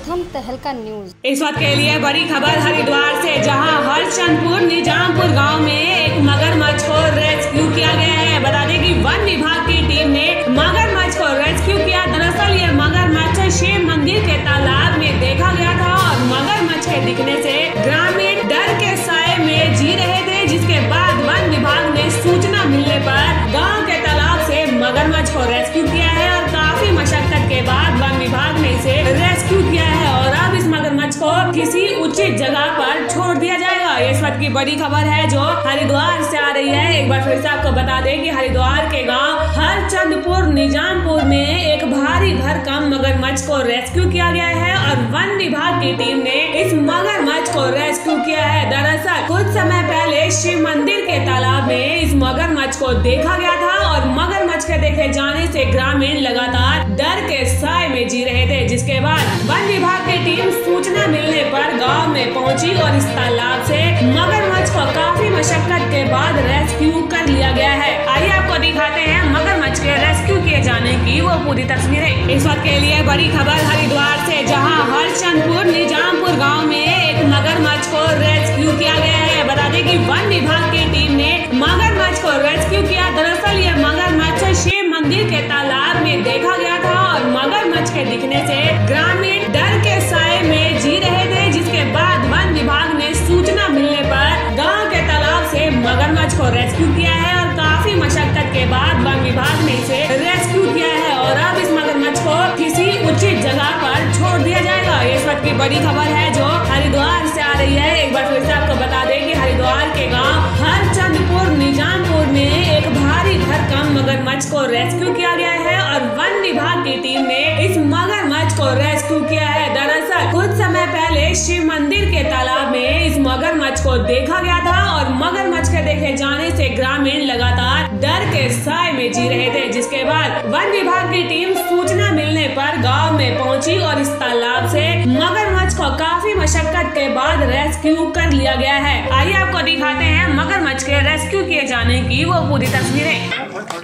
प्रथम तहलका न्यूज। इस वक्त के लिए बड़ी खबर हरिद्वार से, जहां हरचंदपुर निजामपुर गांव में एक मगरमच्छ को रेस्क्यू किया गया है। बता दें कि वन विभाग की टीम ने मगरमच्छ को रेस्क्यू किया। दरअसल ये मगरमच्छ शिव मंदिर के तालाब में देखा गया था और मगरमच्छ के दिखने से ग्रामीण डर के साए में जी रहे थे, जिसके बाद वन विभाग ने सूचना मिलने पर गाँव के तालाब से मगरमच्छ को रेस्क्यू किया है और काफी मशक्कत के बाद वन विभाग ने इसे रेस्क्यू किया है और अब इस मगरमच्छ को किसी उचित जगह पर छोड़ दिया जाएगा। इस वक्त की बड़ी खबर है जो हरिद्वार से आ रही है। एक बार फिर से आपको बता दें कि हरिद्वार के गांव हरचंदपुर निजामपुर में एक भारी भरकम मगरमच्छ को रेस्क्यू किया गया है और वन विभाग की टीम ने इस मगरमच्छ को रेस्क्यू किया है। दरअसल कुछ समय पहले शिव मंदिर के तालाब में इस मगरमच्छ को देखा गया था और मगरमच्छ के देखे जाने से ग्रामीण लगातार डर के साए में जी रहे थे, जिसके बाद वन विभाग की टीम सूचना मिलने पर गांव में पहुंची और इस तालाब से मगरमच्छ को काफी मशक्कत के बाद रेस्क्यू कर लिया गया है। आइए आपको दिखाते हैं मगरमच्छ के रेस्क्यू किए जाने की वो पूरी तस्वीरें। इस वक्त के लिए बड़ी खबर हरिद्वार से, जहाँ हरचंदपुर निजामपुर गाँव में एक मगरमच्छ को रेस्क्यू किया गया है। बता दें कि वन विभाग की टीम ने मगरमच्छ को रेस्क्यू किया। दरअसल ये मगरमच्छ शिव मंदिर के तालाब में देखा गया था और मगरमच्छ के दिखने से ग्रामीण डर के साए में जी रहे थे, जिसके बाद वन विभाग ने सूचना मिलने पर गांव के तालाब से मगरमच्छ को रेस्क्यू किया है और काफी मशक्कत के बाद वन विभाग ने इसे रेस्क्यू किया है और अब इस मगरमच्छ को किसी उचित जगह पर छोड़ दिया जाएगा। इस वक्त की बड़ी खबर है जो हरिद्वार से आ रही है। एक बार फिर से आपको बता दें कि हरिद्वार के गाँव हरचंदपुर निजामपुर में एक भारी भरकम मगरमच्छ को रेस्क्यू किया गया है और वन विभाग की टीम ने इस मगरमच्छ को रेस्क्यू किया है। दरअसल कुछ समय पहले शिव मंदिर के तालाब में इस मगरमच्छ को देखा गया था और मगरमच्छ के देखे जाने से ग्रामीण लगातार डर के साए में जी रहे थे, जिसके बाद वन विभाग की टीम सूचना मिलने पर गांव में पहुंची और इस तालाब से मगरमच्छ को काफी मशक्कत के बाद रेस्क्यू कर लिया गया है। आइए आपको दिखाते हैं मगरमच्छ के रेस्क्यू किए जाने की वो पूरी तस्वीरें।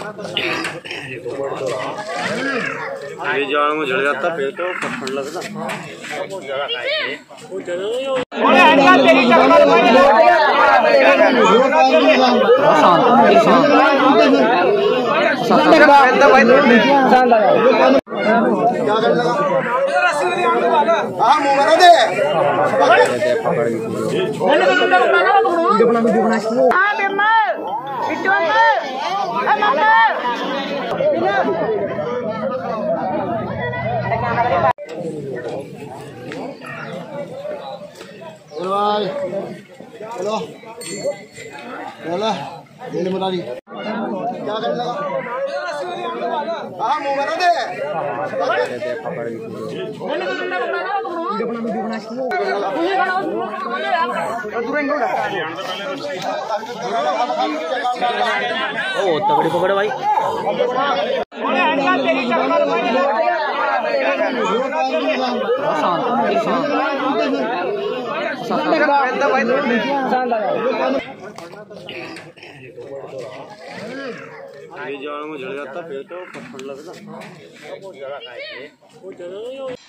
ये जान में जड़ जाता फिर तो पत्थर लगता वो जगह चलो चलो ये बता दी क्या करने लगा। हाँ मुँह बना दे ओ तगड़ी पकड़ भाई। ये जान में जड़ जाता फिर तो पत्थर लगता वो जगह